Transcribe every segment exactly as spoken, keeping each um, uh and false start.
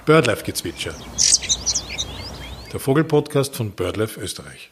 Birdlife-Gezwitscher. Der Vogelpodcast von Birdlife Österreich.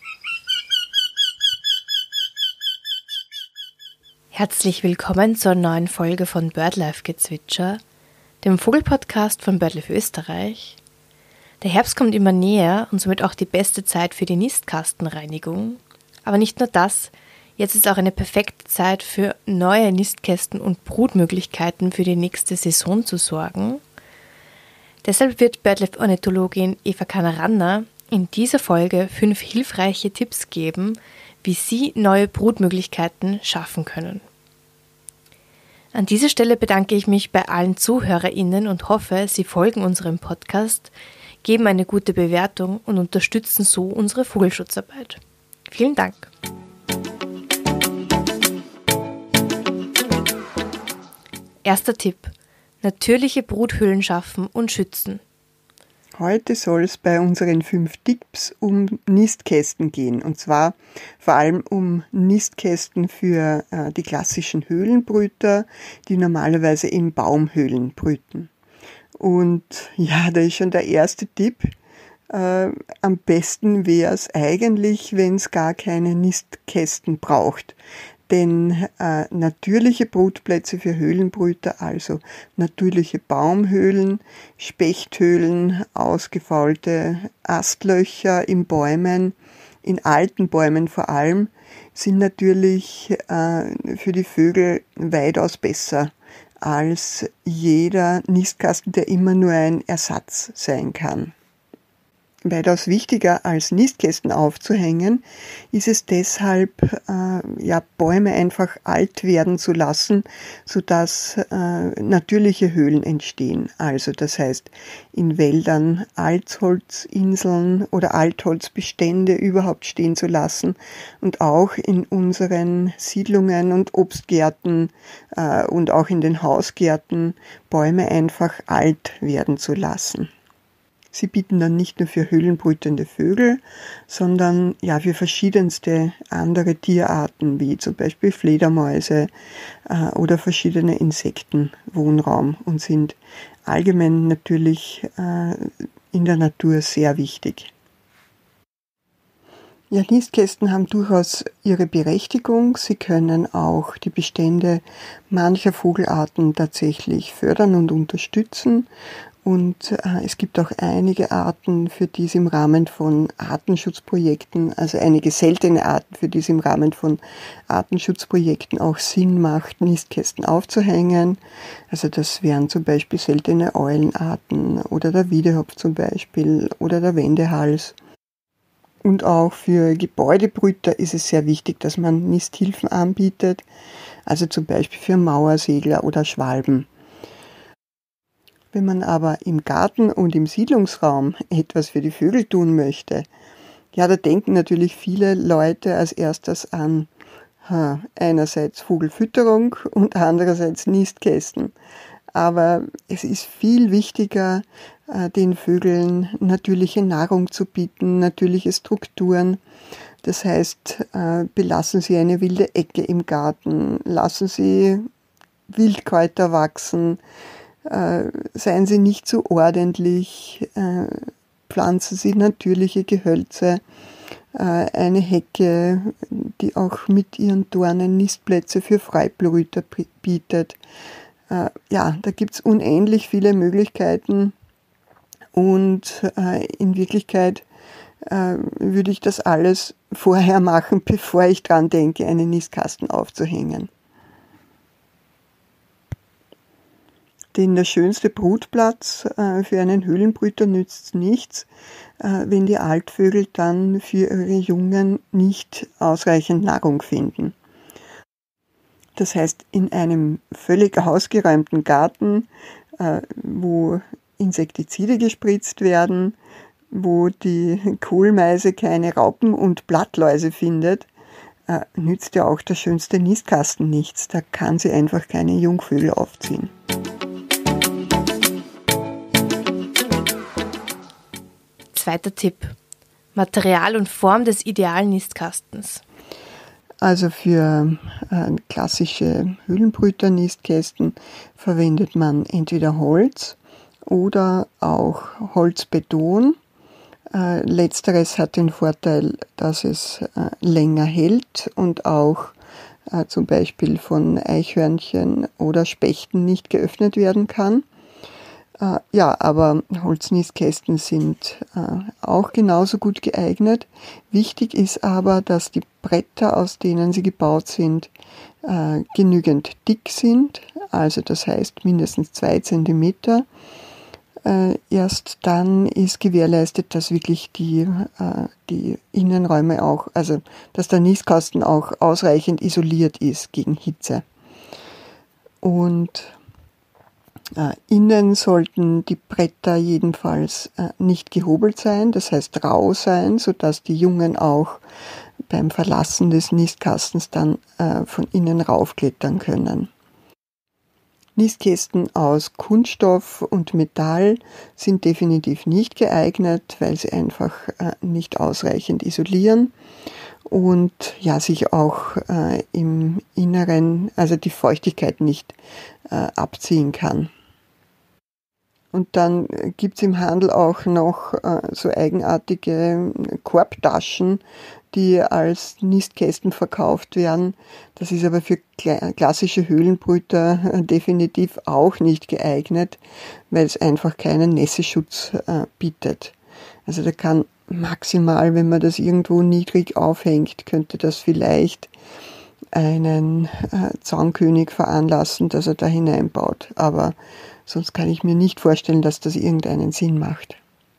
Herzlich willkommen zur neuen Folge von Birdlife-Gezwitscher, dem Vogelpodcast von Birdlife Österreich. Der Herbst kommt immer näher und somit auch die beste Zeit für die Nistkastenreinigung. Aber nicht nur das, jetzt ist auch eine perfekte Zeit für neue Nistkästen und Brutmöglichkeiten für die nächste Saison zu sorgen. Deshalb wird Birdlife-Ornithologin Eva Kanaranna in dieser Folge fünf hilfreiche Tipps geben, wie Sie neue Brutmöglichkeiten schaffen können. An dieser Stelle bedanke ich mich bei allen ZuhörerInnen und hoffe, Sie folgen unserem Podcast, geben eine gute Bewertung und unterstützen so unsere Vogelschutzarbeit. Vielen Dank! Erster Tipp: Natürliche Bruthöhlen schaffen und schützen. Heute soll es bei unseren fünf Tipps um Nistkästen gehen. Und zwar vor allem um Nistkästen für äh, die klassischen Höhlenbrüter, die normalerweise in Baumhöhlen brüten. Und ja, da ist schon der erste Tipp. Äh, am besten wäre es eigentlich, wenn es gar keine Nistkästen braucht. Denn äh, natürliche Brutplätze für Höhlenbrüter, also natürliche Baumhöhlen, Spechthöhlen, ausgefaulte Astlöcher in Bäumen, in alten Bäumen vor allem, sind natürlich äh, für die Vögel weitaus besser als jeder Nistkasten, der immer nur ein Ersatz sein kann. Weitaus wichtiger als Nistkästen aufzuhängen, ist es deshalb, äh, ja, Bäume einfach alt werden zu lassen, sodass äh, natürliche Höhlen entstehen. Also das heißt, in Wäldern Altholzinseln oder Altholzbestände überhaupt stehen zu lassen und auch in unseren Siedlungen und Obstgärten äh, und auch in den Hausgärten Bäume einfach alt werden zu lassen. Sie bieten dann nicht nur für höhlenbrütende Vögel, sondern ja für verschiedenste andere Tierarten, wie zum Beispiel Fledermäuse äh, oder verschiedene Insekten Wohnraum und sind allgemein natürlich äh, in der Natur sehr wichtig. Ja, Nistkästen haben durchaus ihre Berechtigung. Sie können auch die Bestände mancher Vogelarten tatsächlich fördern und unterstützen. Und äh, es gibt auch einige Arten, für die es im Rahmen von Artenschutzprojekten, also einige seltene Arten, für die es im Rahmen von Artenschutzprojekten auch Sinn macht, Nistkästen aufzuhängen. Also das wären zum Beispiel seltene Eulenarten oder der Wiedehopf zum Beispiel oder der Wendehals. Und auch für Gebäudebrüter ist es sehr wichtig, dass man Nisthilfen anbietet, also zum Beispiel für Mauersegler oder Schwalben. Wenn man aber im Garten und im Siedlungsraum etwas für die Vögel tun möchte, ja, da denken natürlich viele Leute als erstes an ha, einerseits Vogelfütterung und andererseits Nistkästen. Aber es ist viel wichtiger, äh, den Vögeln natürliche Nahrung zu bieten, natürliche Strukturen. Das heißt, äh, belassen Sie eine wilde Ecke im Garten, lassen Sie Wildkräuter wachsen, Äh, seien Sie nicht zu ordentlich, äh, pflanzen Sie natürliche Gehölze, äh, eine Hecke, die auch mit ihren Dornen Nistplätze für Freibrüter bietet. Äh, ja, da gibt es unendlich viele Möglichkeiten und äh, in Wirklichkeit äh, würde ich das alles vorher machen, bevor ich dran denke, einen Nistkasten aufzuhängen. Denn der schönste Brutplatz äh, für einen Höhlenbrüter nützt nichts, äh, wenn die Altvögel dann für ihre Jungen nicht ausreichend Nahrung finden. Das heißt, in einem völlig ausgeräumten Garten, äh, wo Insektizide gespritzt werden, wo die Kohlmeise keine Raupen und Blattläuse findet, äh, nützt ja auch der schönste Nistkasten nichts. Da kann sie einfach keine Jungvögel aufziehen. Zweiter Tipp: Material und Form des idealen Nistkastens. Also für äh, klassische Höhlenbrüter-Nistkästen verwendet man entweder Holz oder auch Holzbeton. Äh, letzteres hat den Vorteil, dass es äh, länger hält und auch äh, zum Beispiel von Eichhörnchen oder Spechten nicht geöffnet werden kann. Äh, ja, aber Holzniskästen sind äh, auch genauso gut geeignet. Wichtig ist aber, dass die Bretter, aus denen sie gebaut sind, äh, genügend dick sind. Also das heißt mindestens zwei Zentimeter. Äh, erst dann ist gewährleistet, dass wirklich die, äh, die Innenräume auch, also dass der Nistkasten auch ausreichend isoliert ist gegen Hitze. Und äh, innen sollten die Bretter jedenfalls äh, nicht gehobelt sein, das heißt rau sein, sodass die Jungen auch beim Verlassen des Nistkastens dann äh, von innen raufklettern können. Nistkästen aus Kunststoff und Metall sind definitiv nicht geeignet, weil sie einfach äh, nicht ausreichend isolieren und ja sich auch äh, im Inneren, also die Feuchtigkeit nicht äh, abziehen kann. Und dann gibt's im Handel auch noch äh, so eigenartige Korbtaschen, die als Nistkästen verkauft werden. Das ist aber für klassische Höhlenbrüter äh, definitiv auch nicht geeignet, weil es einfach keinen Nässeschutz äh, bietet. Also da kann maximal, wenn man das irgendwo niedrig aufhängt, könnte das vielleicht einen äh, Zaunkönig veranlassen, dass er da hineinbaut. Aber sonst kann ich mir nicht vorstellen, dass das irgendeinen Sinn macht.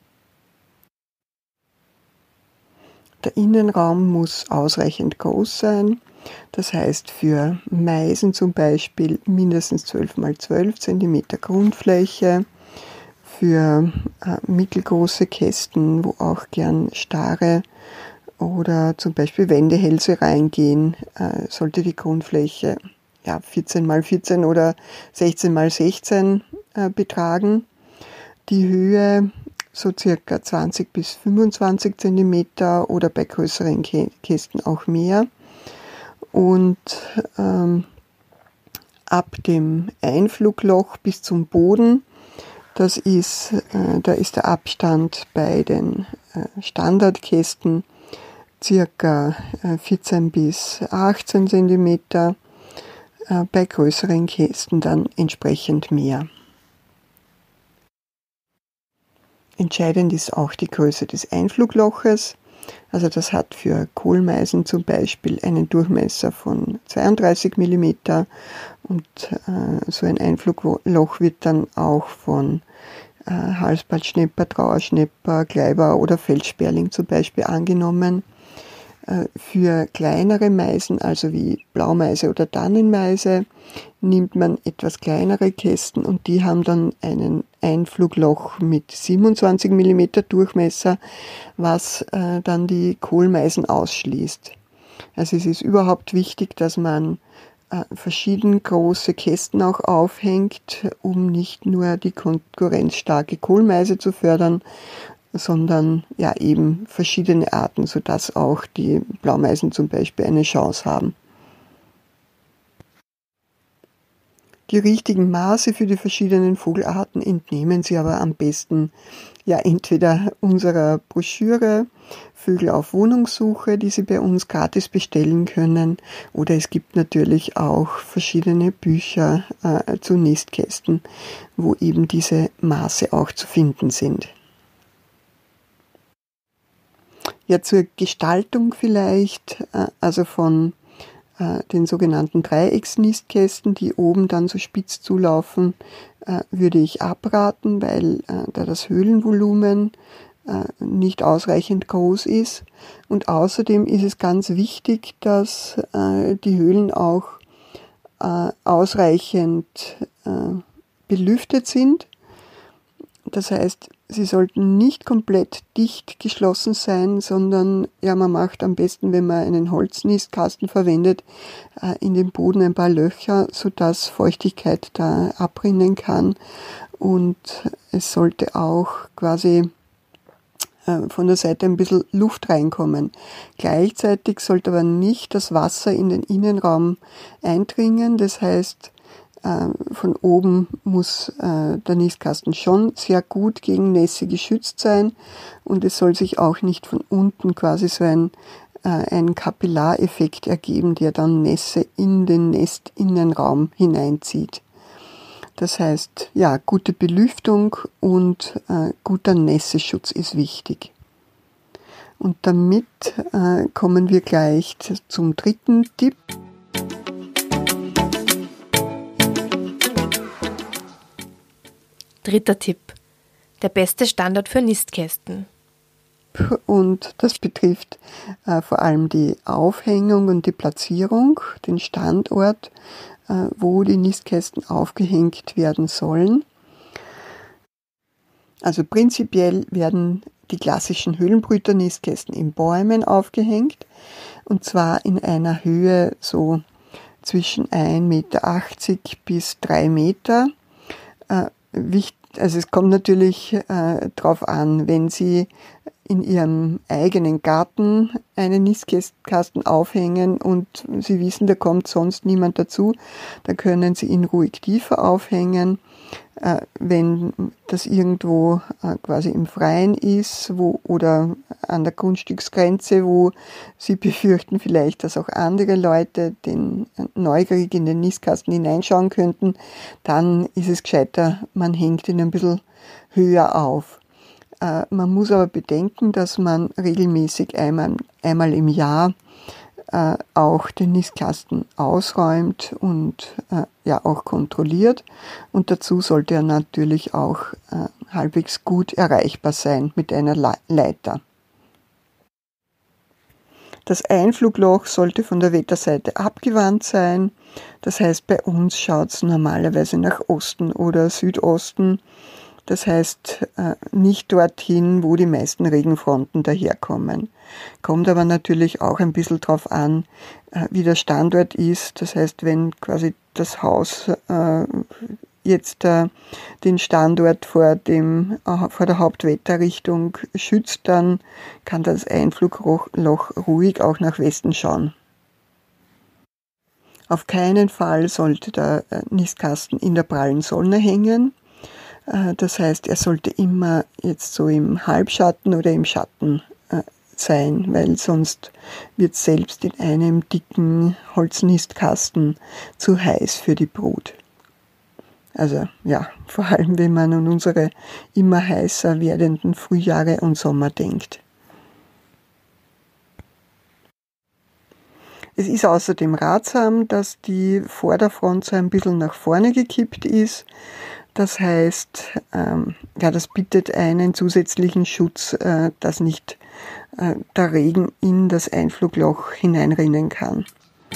Der Innenraum muss ausreichend groß sein. Das heißt für Meisen zum Beispiel mindestens zwölf mal zwölf Zentimeter Grundfläche. Für äh, mittelgroße Kästen, wo auch gern starre oder zum Beispiel Wendehälse reingehen, äh, sollte die Grundfläche ja, vierzehn mal vierzehn oder sechzehn mal sechzehn äh, betragen. Die Höhe so circa zwanzig bis fünfundzwanzig Zentimeter oder bei größeren Kästen auch mehr. Und ähm, ab dem Einflugloch bis zum Boden, das ist, äh, da ist der Abstand bei den äh, Standardkästen circa äh, vierzehn bis achtzehn Zentimeter, äh, bei größeren Kästen dann entsprechend mehr. Entscheidend ist auch die Größe des Einflugloches. Also das hat für Kohlmeisen zum Beispiel einen Durchmesser von zweiunddreißig Millimeter und äh, so ein Einflugloch wird dann auch von äh, Halsbandschnepper, Trauerschnepper, Kleiber oder Feldsperling zum Beispiel angenommen. Äh, für kleinere Meisen, also wie Blaumeise oder Tannenmeise, nimmt man etwas kleinere Kästen und die haben dann einen Einflugloch mit siebenundzwanzig Millimeter Durchmesser, was äh, dann die Kohlmeisen ausschließt. Also es ist überhaupt wichtig, dass man äh, verschieden große Kästen auch aufhängt, um nicht nur die konkurrenzstarke Kohlmeise zu fördern, sondern ja eben verschiedene Arten, sodass auch die Blaumeisen zum Beispiel eine Chance haben. Die richtigen Maße für die verschiedenen Vogelarten entnehmen Sie aber am besten ja entweder unserer Broschüre Vögel auf Wohnungssuche, die Sie bei uns gratis bestellen können, oder es gibt natürlich auch verschiedene Bücher äh, zu Nistkästen, wo eben diese Maße auch zu finden sind. Ja, zur Gestaltung vielleicht, äh, also von den sogenannten Dreiecksnistkästen, die oben dann so spitz zulaufen, äh, würde ich abraten, weil äh, da das Höhlenvolumen äh, nicht ausreichend groß ist. Und außerdem ist es ganz wichtig, dass äh, die Höhlen auch äh, ausreichend äh, belüftet sind. Das heißt, sie sollten nicht komplett dicht geschlossen sein, sondern ja, man macht am besten, wenn man einen Holznistkasten verwendet, in den Boden ein paar Löcher, sodass Feuchtigkeit da abrinnen kann. Und es sollte auch quasi von der Seite ein bisschen Luft reinkommen. Gleichzeitig sollte aber nicht das Wasser in den Innenraum eindringen. Das heißt, äh, von oben muss äh, der Nistkasten schon sehr gut gegen Nässe geschützt sein und es soll sich auch nicht von unten quasi so ein, äh, ein Kapillareffekt ergeben, der dann Nässe in den Nestinnenraum hineinzieht. Das heißt, ja, gute Belüftung und äh, guter Nässeschutz ist wichtig. Und damit äh, kommen wir gleich zum dritten Tipp. Dritter Tipp. Der beste Standort für Nistkästen. Und das betrifft äh, vor allem die Aufhängung und die Platzierung, den Standort, äh, wo die Nistkästen aufgehängt werden sollen. Also prinzipiell werden die klassischen Höhlenbrüter-Nistkästen in Bäumen aufgehängt und zwar in einer Höhe so zwischen ein Meter achtzig bis drei Meter. Äh, wichtig, also es kommt natürlich äh, darauf an, wenn Sie in Ihrem eigenen Garten einen Nistkasten aufhängen und Sie wissen, da kommt sonst niemand dazu, dann können Sie ihn ruhig tiefer aufhängen. Äh, wenn das irgendwo äh, quasi im Freien ist wo, oder an der Grundstücksgrenze, wo Sie befürchten vielleicht, dass auch andere Leute den neugierig in den Nistkasten hineinschauen könnten, dann ist es gescheiter, man hängt ihn ein bisschen höher auf. Äh, man muss aber bedenken, dass man regelmäßig einmal, einmal im Jahr äh, auch den Nistkasten ausräumt und äh, ja auch kontrolliert. Und dazu sollte er natürlich auch äh, halbwegs gut erreichbar sein mit einer Le- Leiter. Das Einflugloch sollte von der Wetterseite abgewandt sein. Das heißt, bei uns schaut es normalerweise nach Osten oder Südosten. Das heißt, nicht dorthin, wo die meisten Regenfronten daherkommen. Kommt aber natürlich auch ein bisschen drauf an, wie der Standort ist. Das heißt, wenn quasi das Haus jetzt den Standort vor, dem, vor der Hauptwetterrichtung schützt, dann kann das Einflugloch ruhig auch nach Westen schauen. Auf keinen Fall sollte der Nistkasten in der prallen Sonne hängen. Das heißt, er sollte immer jetzt so im Halbschatten oder im Schatten sein, weil sonst wird es selbst in einem dicken Holznistkasten zu heiß für die Brut. Also ja, vor allem wenn man an unsere immer heißer werdenden Frühjahre und Sommer denkt. Es ist außerdem ratsam, dass die Vorderfront so ein bisschen nach vorne gekippt ist. Das heißt, ähm, ja, das bietet einen zusätzlichen Schutz, äh, dass nicht äh, der Regen in das Einflugloch hineinrinnen kann.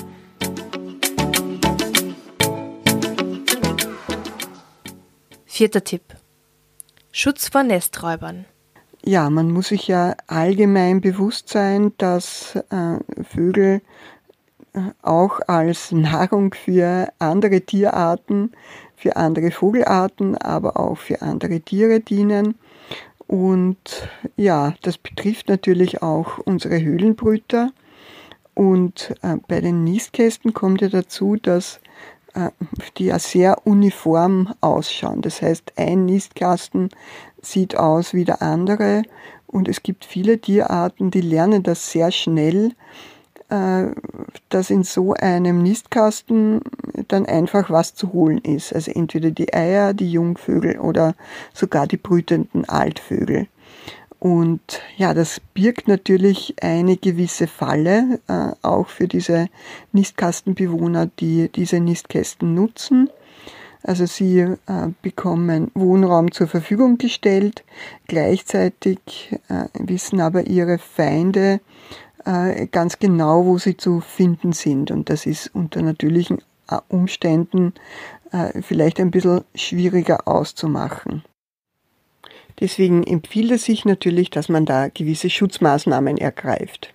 Vierter Tipp. Schutz vor Nesträubern. Ja, man muss sich ja allgemein bewusst sein, dass äh, Vögel äh, auch als Nahrung für andere Tierarten, für andere Vogelarten, aber auch für andere Tiere dienen. Und ja, das betrifft natürlich auch unsere Höhlenbrüter. Und äh, bei den Nistkästen kommt ja dazu, dass äh, die ja sehr uniform ausschauen. Das heißt, ein Nistkasten sieht aus wie der andere. Und es gibt viele Tierarten, die lernen das sehr schnell, dass in so einem Nistkasten dann einfach was zu holen ist. Also entweder die Eier, die Jungvögel oder sogar die brütenden Altvögel. Und ja, das birgt natürlich eine gewisse Falle, äh, auch für diese Nistkastenbewohner, die diese Nistkästen nutzen. Also sie äh, bekommen Wohnraum zur Verfügung gestellt, gleichzeitig äh, wissen aber ihre Feinde ganz genau, wo sie zu finden sind. Und das ist unter natürlichen Umständen vielleicht ein bisschen schwieriger auszumachen. Deswegen empfiehlt es sich natürlich, dass man da gewisse Schutzmaßnahmen ergreift.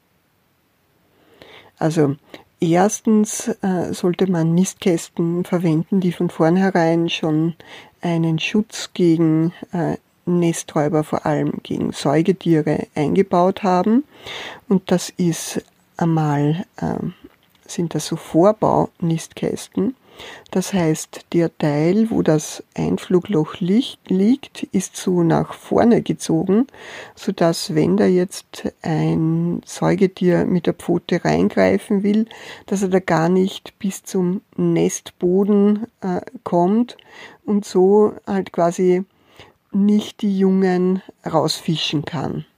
Also erstens äh, sollte man Nistkästen verwenden, die von vornherein schon einen Schutz gegen äh, Nesträuber, vor allem gegen Säugetiere, eingebaut haben. Und das ist einmal, äh, sind das so Vorbau-Nistkästen. Das heißt, der Teil, wo das Einflugloch liegt, ist so nach vorne gezogen, sodass, wenn da jetzt ein Säugetier mit der Pfote reingreifen will, dass er da gar nicht bis zum Nestboden äh, kommt und so halt quasi nicht die Jungen rausfischen kann.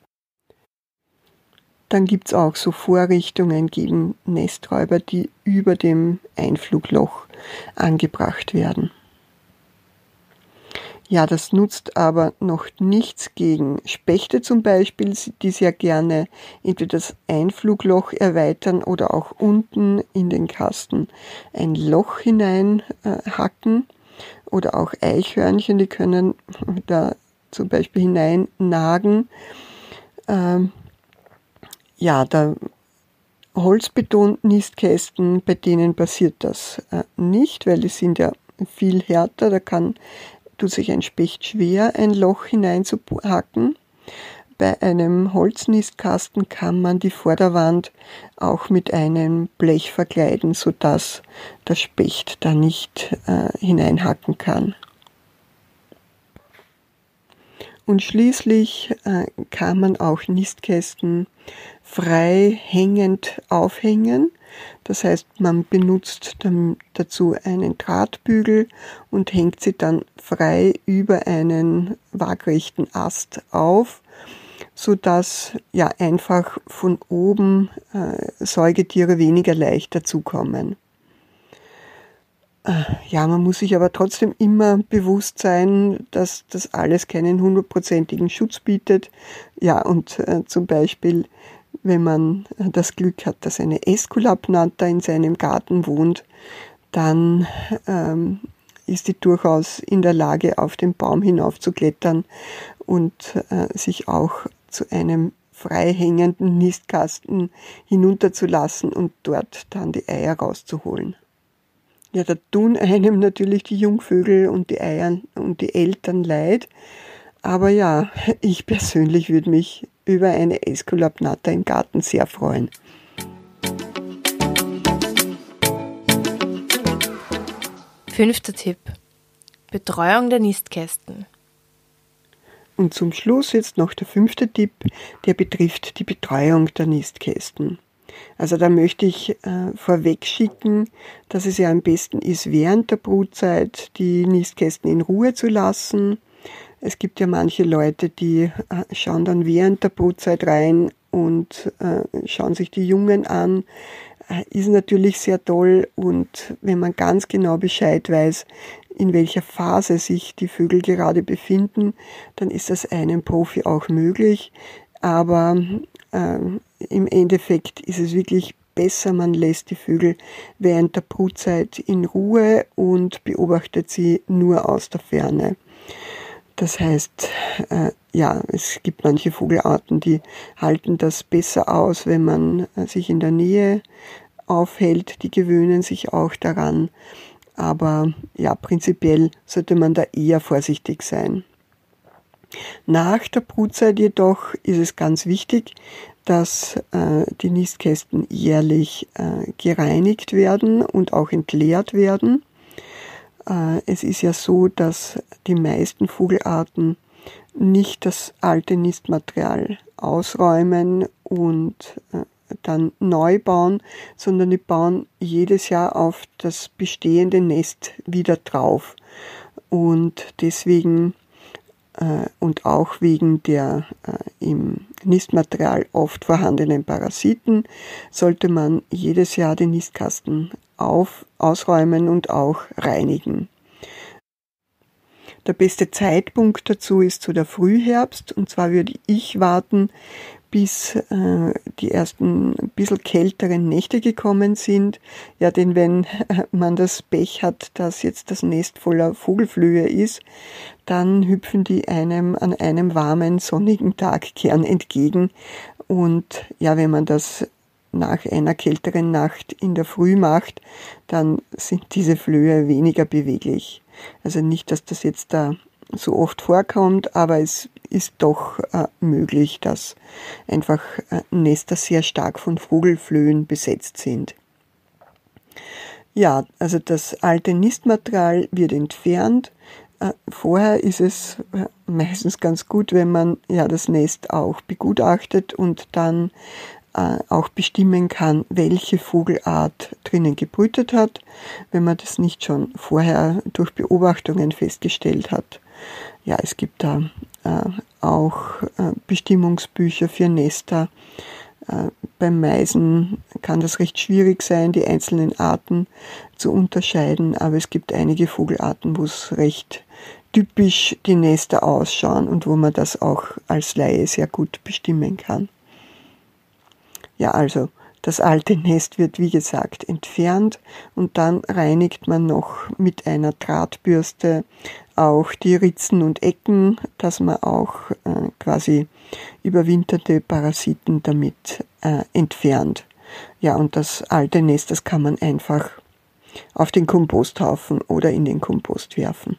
Dann gibt's auch so Vorrichtungen gegen Nesträuber, die über dem Einflugloch angebracht werden. Ja, das nutzt aber noch nichts gegen Spechte zum Beispiel, die sehr gerne entweder das Einflugloch erweitern oder auch unten in den Kasten ein Loch hinein äh, hacken. Oder auch Eichhörnchen, die können da zum Beispiel hinein nagen. Ähm, Ja, der Holzbeton-Nistkästen, bei denen passiert das äh, nicht, weil die sind ja viel härter. Da kann, tut sich ein Specht schwer, ein Loch hineinzuhacken. Bei einem Holznistkasten kann man die Vorderwand auch mit einem Blech verkleiden, sodass der Specht da nicht äh, hineinhacken kann. Und schließlich äh, kann man auch Nistkästen frei hängend aufhängen. Das heißt, man benutzt dann dazu einen Drahtbügel und hängt sie dann frei über einen waagrechten Ast auf, sodass ja einfach von oben äh, Säugetiere weniger leicht dazukommen. Ja, man muss sich aber trotzdem immer bewusst sein, dass das alles keinen hundertprozentigen Schutz bietet. Ja, und äh, zum Beispiel, wenn man das Glück hat, dass eine Äskulapnatter in seinem Garten wohnt, dann ähm, ist die durchaus in der Lage, auf den Baum hinaufzuklettern und äh, sich auch zu einem frei hängenden Nistkasten hinunterzulassen und dort dann die Eier rauszuholen. Ja, da tun einem natürlich die Jungvögel und die Eier und die Eltern leid. Aber ja, ich persönlich würde mich über eine Äskulapnatter im Garten sehr freuen. Fünfter Tipp: Betreuung der Nistkästen. Und zum Schluss jetzt noch der fünfte Tipp, der betrifft die Betreuung der Nistkästen. Also da möchte ich äh, vorweg schicken, dass es ja am besten ist, während der Brutzeit die Nistkästen in Ruhe zu lassen. Es gibt ja manche Leute, die äh, schauen dann während der Brutzeit rein und äh, schauen sich die Jungen an. Äh, ist natürlich sehr toll, und wenn man ganz genau Bescheid weiß, in welcher Phase sich die Vögel gerade befinden, dann ist das einem Profi auch möglich. Aber äh, im Endeffekt ist es wirklich besser, man lässt die Vögel während der Brutzeit in Ruhe und beobachtet sie nur aus der Ferne. Das heißt, äh, ja, es gibt manche Vogelarten, die halten das besser aus, wenn man äh, sich in der Nähe aufhält. Die gewöhnen sich auch daran. Aber ja, prinzipiell sollte man da eher vorsichtig sein. Nach der Brutzeit jedoch ist es ganz wichtig, dass äh, die Nistkästen jährlich äh, gereinigt werden und auch entleert werden. Äh, es ist ja so, dass die meisten Vogelarten nicht das alte Nistmaterial ausräumen und äh, dann neu bauen, sondern die bauen jedes Jahr auf das bestehende Nest wieder drauf. Und deswegen und auch wegen der äh, im Nistmaterial oft vorhandenen Parasiten sollte man jedes Jahr den Nistkasten auf, ausräumen und auch reinigen. Der beste Zeitpunkt dazu ist so der Frühherbst, und zwar würde ich warten, bis äh, die ersten ein bisschen kälteren Nächte gekommen sind. Ja, denn wenn äh, man das Pech hat, dass jetzt das Nest voller Vogelflöhe ist, dann hüpfen die einem an einem warmen, sonnigen Tag gern entgegen. Und ja, wenn man das nach einer kälteren Nacht in der Früh macht, dann sind diese Flöhe weniger beweglich. Also nicht, dass das jetzt da so oft vorkommt, aber es ist doch äh, möglich, dass einfach äh, Nester sehr stark von Vogelflöhen besetzt sind. Ja, also das alte Nistmaterial wird entfernt. Vorher ist es meistens ganz gut, wenn man ja das Nest auch begutachtet und dann auch bestimmen kann, welche Vogelart drinnen gebrütet hat, wenn man das nicht schon vorher durch Beobachtungen festgestellt hat. Ja, es gibt da äh, auch äh, Bestimmungsbücher für Nester. Äh, beim Meisen kann das recht schwierig sein, die einzelnen Arten zu unterscheiden, aber es gibt einige Vogelarten, wo es recht typisch die Nester ausschauen und wo man das auch als Laie sehr gut bestimmen kann. Ja, also das alte Nest wird wie gesagt entfernt und dann reinigt man noch mit einer Drahtbürste auch die Ritzen und Ecken, dass man auch äh, quasi überwinterte Parasiten damit äh, entfernt. Ja, und das alte Nest, das kann man einfach auf den Komposthaufen oder in den Kompost werfen.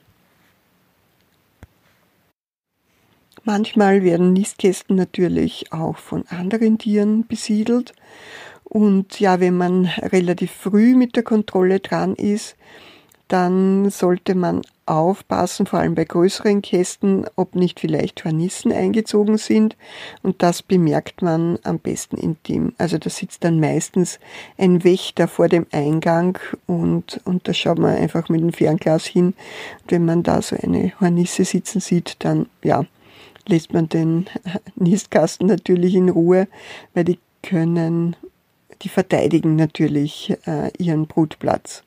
Manchmal werden Nistkästen natürlich auch von anderen Tieren besiedelt. Und ja, wenn man relativ früh mit der Kontrolle dran ist, dann sollte man aufpassen, vor allem bei größeren Kästen, ob nicht vielleicht Hornissen eingezogen sind. Und das bemerkt man am besten indem, also da sitzt dann meistens ein Wächter vor dem Eingang und, und da schaut man einfach mit dem Fernglas hin. Und wenn man da so eine Hornisse sitzen sieht, dann ja, lässt man den Nistkasten natürlich in Ruhe, weil die können, die verteidigen natürlich äh, ihren Brutplatz.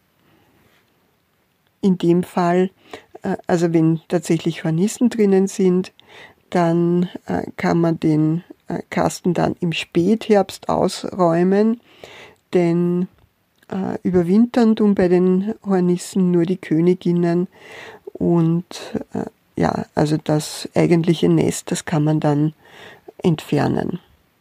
In dem Fall, äh, also wenn tatsächlich Hornissen drinnen sind, dann äh, kann man den äh, Kasten dann im Spätherbst ausräumen, denn äh, überwintern tun bei den Hornissen nur die Königinnen und äh, ja, also das eigentliche Nest, das kann man dann entfernen.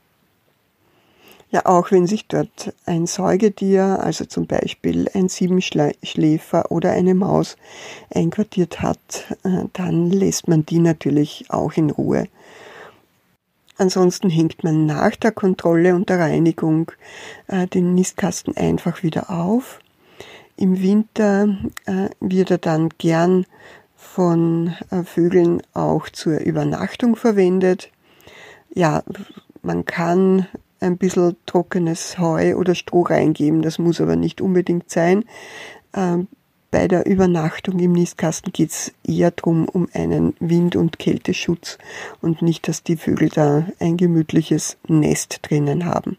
Ja, auch wenn sich dort ein Säugetier, also zum Beispiel ein Siebenschläfer oder eine Maus einquartiert hat, dann lässt man die natürlich auch in Ruhe. Ansonsten hängt man nach der Kontrolle und der Reinigung den Nistkasten einfach wieder auf. Im Winter wird er dann gern von Vögeln auch zur Übernachtung verwendet. Ja, man kann ein bisschen trockenes Heu oder Stroh reingeben, das muss aber nicht unbedingt sein. Bei der Übernachtung im Nistkasten geht es eher darum, um einen Wind- und Kälteschutz und nicht, dass die Vögel da ein gemütliches Nest drinnen haben.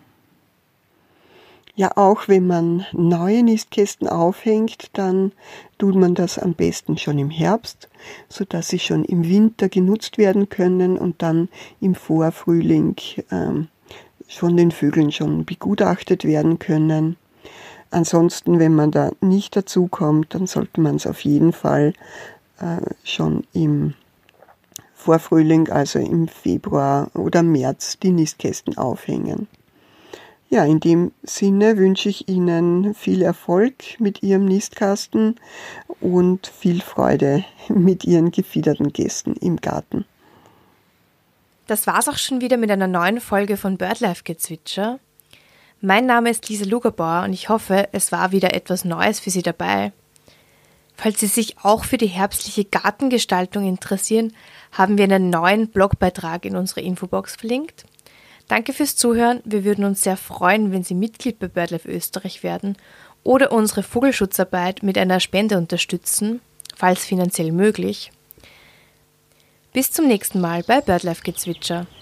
Ja, auch wenn man neue Nistkästen aufhängt, dann tut man das am besten schon im Herbst, sodass sie schon im Winter genutzt werden können und dann im Vorfrühling ähm, von den Vögeln schon begutachtet werden können. Ansonsten, wenn man da nicht dazu kommt, dann sollte man es auf jeden Fall äh, schon im Vorfrühling, also im Februar oder März, die Nistkästen aufhängen. Ja, in dem Sinne wünsche ich Ihnen viel Erfolg mit Ihrem Nistkasten und viel Freude mit Ihren gefiederten Gästen im Garten. Das war's auch schon wieder mit einer neuen Folge von BirdLife-Gezwitscher. Mein Name ist Lisa Lugerbauer und ich hoffe, es war wieder etwas Neues für Sie dabei. Falls Sie sich auch für die herbstliche Gartengestaltung interessieren, haben wir einen neuen Blogbeitrag in unsere Infobox verlinkt. Danke fürs Zuhören. Wir würden uns sehr freuen, wenn Sie Mitglied bei BirdLife Österreich werden oder unsere Vogelschutzarbeit mit einer Spende unterstützen, falls finanziell möglich. Bis zum nächsten Mal bei BirdLife Gezwitscher.